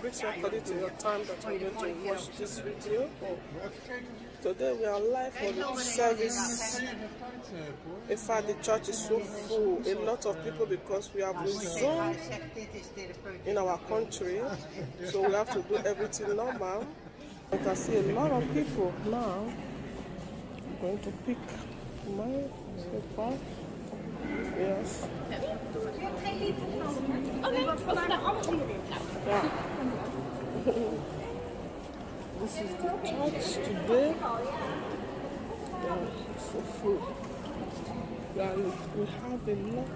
greet you according to your time that you're going to watch this video. Today we are live for the service. In fact, the church is so full. A lot of people, because we have resumed in our country, so we have to do everything normal. You can see a lot of people now. I'm going to pick my slipper. Yes. Yeah. This is the church today. Yeah, it's so full. Yeah, we have a lot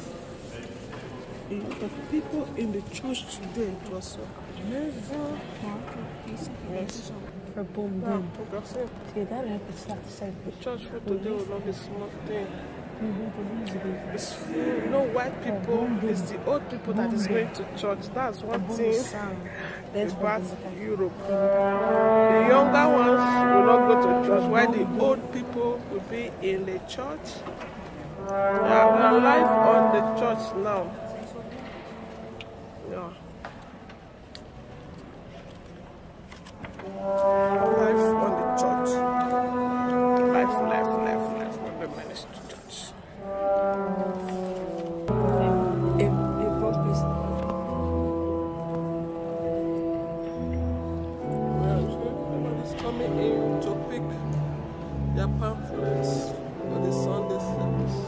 of people in the church today. It was so amazing. Yes. For boom boom. Yeah, See, that happens like the same. the church for today will not be small thing. It's full. No white people. It's the old people that is going to church. That's one thing about Europe. The younger ones will not go to church, while the old people will be in the church. Yeah, we are live on the church now. Yeah. Live on the church. Live on the ministry church. Everybody's coming in to pick their pamphlets for the Sunday service.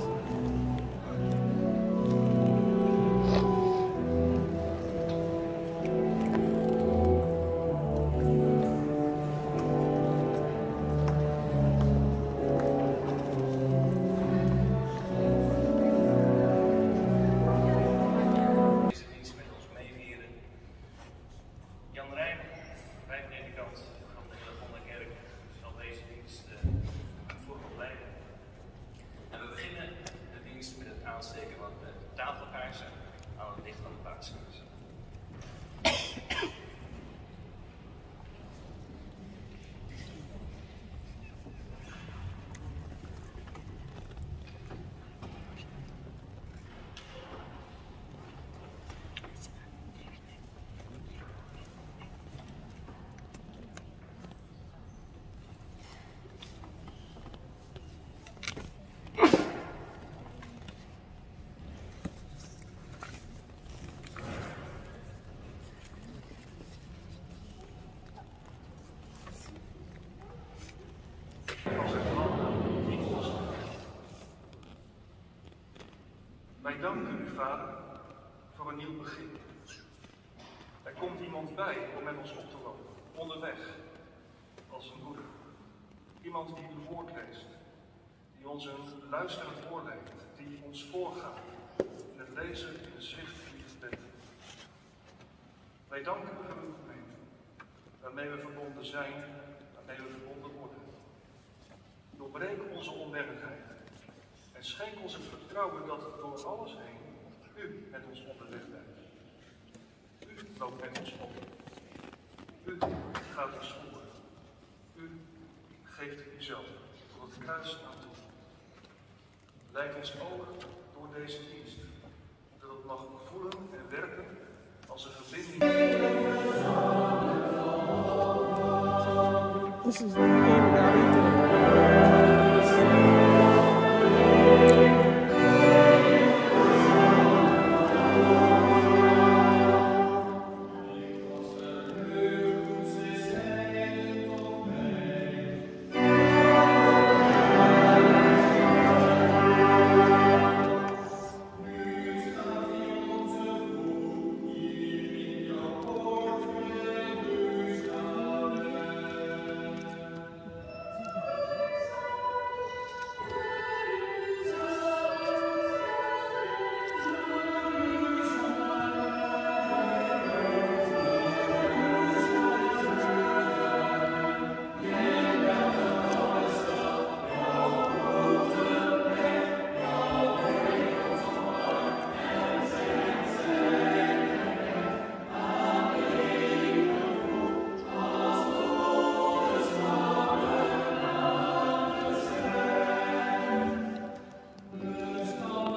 Aansteken van de tafelkaarsen aan het licht van de paaskussen. Wij danken u, Vader, voor een nieuw begin. Er komt iemand bij om met ons op te lopen, onderweg, als een broeder. Iemand die uw woord leest, die ons een luisterend oor leent, die ons voorgaat in het lezen in de schrift en in gebed. Wij danken u voor uw gemeente, waarmee we verbonden zijn, waarmee we verbonden worden. Doorbreek onze onwerkelijkheid. En schenk ons het vertrouwen dat door alles heen u met ons onderweg bent. U loopt met ons op. U gaat ons voor. U geeft uzelf tot het kruis aan toe. Leid ons ook door deze dienst, dat het mag voelen en werken als een verbinding. This is the main reality.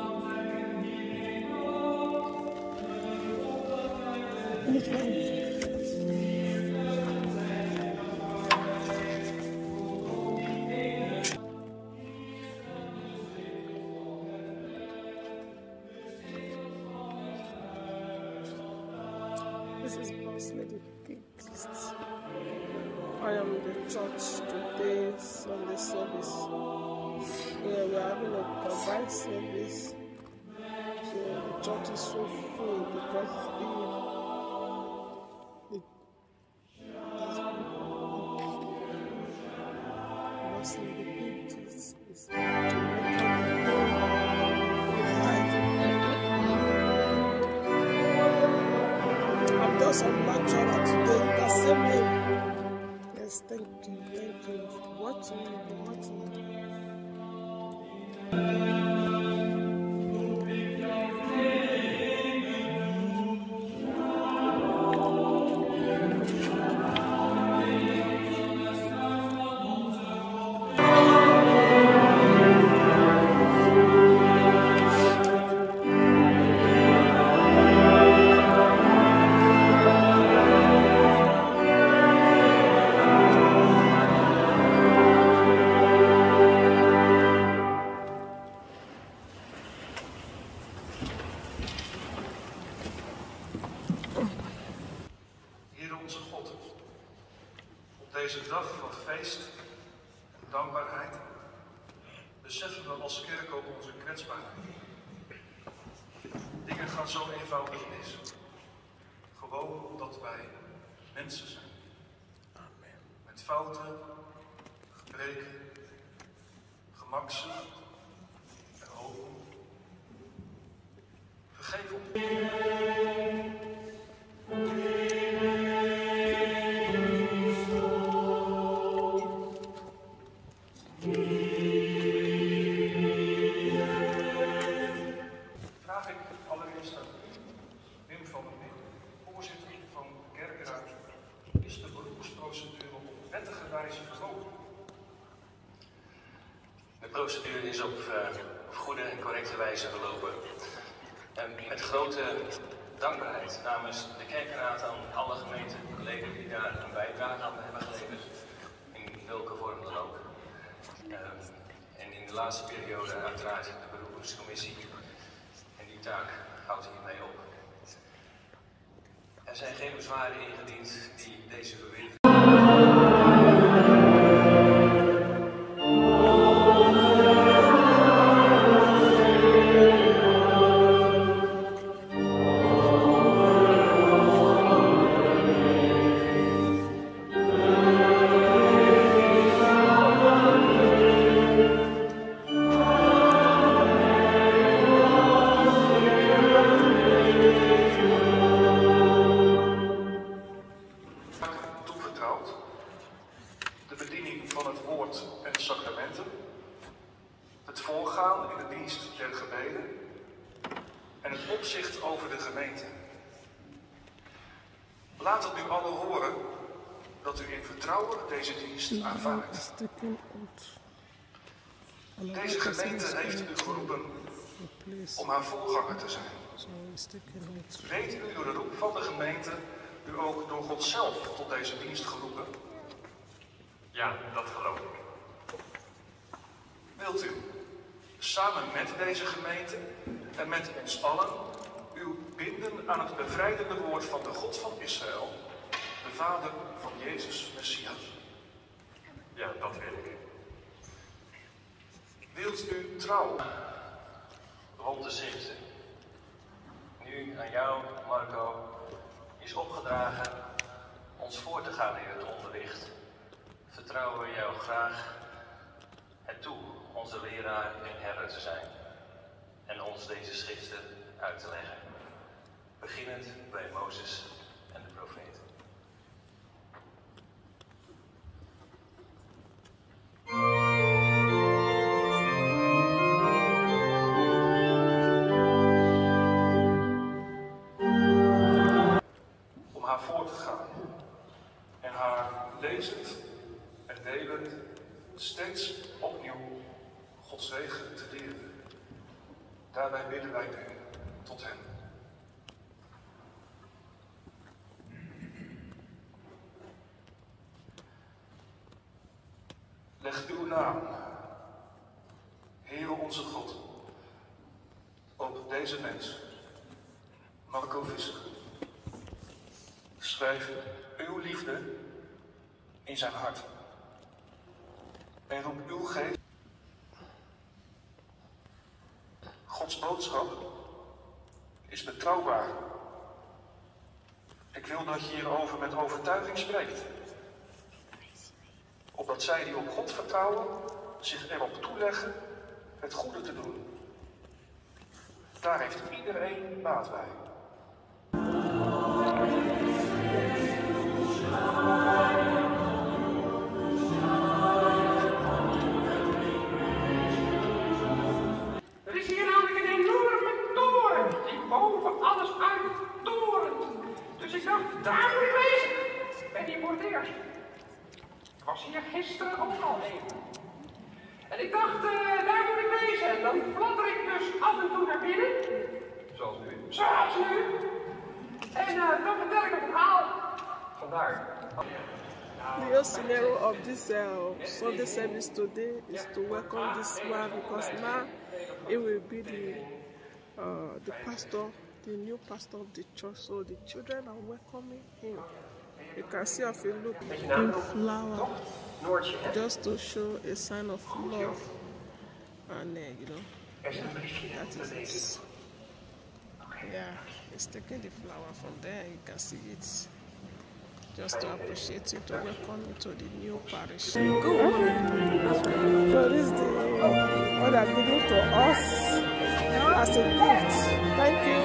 Niet This is Boss Lady Gift. I am the church today, Sunday service. Yeah, we are having a combined service. So the church is so full because Boss Lady Gift is I'm just on natural today. You can see me. Yes, thank you for watching. Deze dag van feest en dankbaarheid beseffen we als kerk ook onze kwetsbaarheid. Dingen gaan zo eenvoudig mis. Gewoon omdat wij mensen zijn. Amen. Met fouten, gebreken, gemakzucht en hoofdmoed. Vergeef ons. De procedure is op goede en correcte wijze verlopen. En met grote dankbaarheid namens de kerkenraad aan alle gemeenteleden die daar een bijdrage aan hebben geleverd. In welke vorm dan ook. En in de laatste periode uiteraard de beroepscommissie. En die taak houdt hiermee op. Er zijn geen bezwaren ingediend die deze verwittiging. De bediening van het woord en de sacramenten, het voorgaan in de dienst der gebeden en het opzicht over de gemeente. Laat het nu allen horen dat u in vertrouwen deze dienst aanvaardt. Deze gemeente heeft u geroepen om haar voorganger te zijn. Weet u door de roep van de gemeente u ook door God zelf tot deze dienst geroepen? Ja, dat geloof ik. Wilt u samen met deze gemeente en met ons allen u binden aan het bevrijdende woord van de God van Israël, de Vader van Jezus Messias? Ja, dat wil ik. Wilt u trouw Rond de zichten. Nu aan jou, Marco, is opgedragen ons voor te gaan in het onderricht. Vertrouwen we jou graag het toe onze leraar en herder te zijn en ons deze schriften uit te leggen, beginnend bij Mozes en de profeten. om haar voor te gaan en haar lezend en delend steeds opnieuw Gods zegen te leren. Daarbij bidden wij nu tot hen. Leg uw naam, Heere onze God, op deze mens, Marco Visser, schreef uw liefde in zijn hart. En roep uw geest. Gods boodschap is betrouwbaar. Ik wil dat je hierover met overtuiging spreekt. Opdat zij die op God vertrouwen, zich erop toeleggen het goede te doen. Daar heeft iedereen baat bij. Er is hier namelijk een enorme toren die boven alles uittorent. Dus ik dacht, daar moet ik wezen. Ik ben hier voor het eerst. Ik was hier gisteren ook al even. En ik dacht, daar moet ik wezen. En dan flatter ik dus af en toe naar binnen. Zoals nu. Zoals nu. En dan vertel ik een verhaal. Vandaar. The whole scenario of this Sunday service today is to welcome this man, because now it will be the pastor, the new pastor of the church. So the children are welcoming him. You can see if you look in flower, just to show a sign of love, and you know, that is it. Yeah, he's taking the flower from there. You can see it. Just to appreciate you, to welcome you to the new parish. So this is what they're giving to us as a gift. Thank you.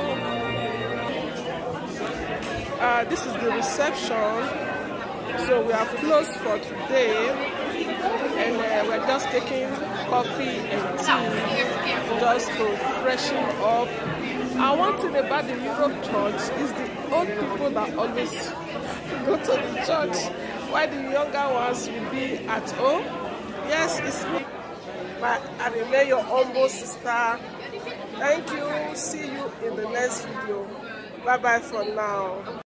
This is the reception. So we are closed for today, and we're just taking coffee and tea just to freshen up. And one thing about the Europe Church is the old people that always go to the church, while the younger ones will be at home. Yes, it's me, I remain your humble sister. Thank you. See you in the next video. Bye bye for now.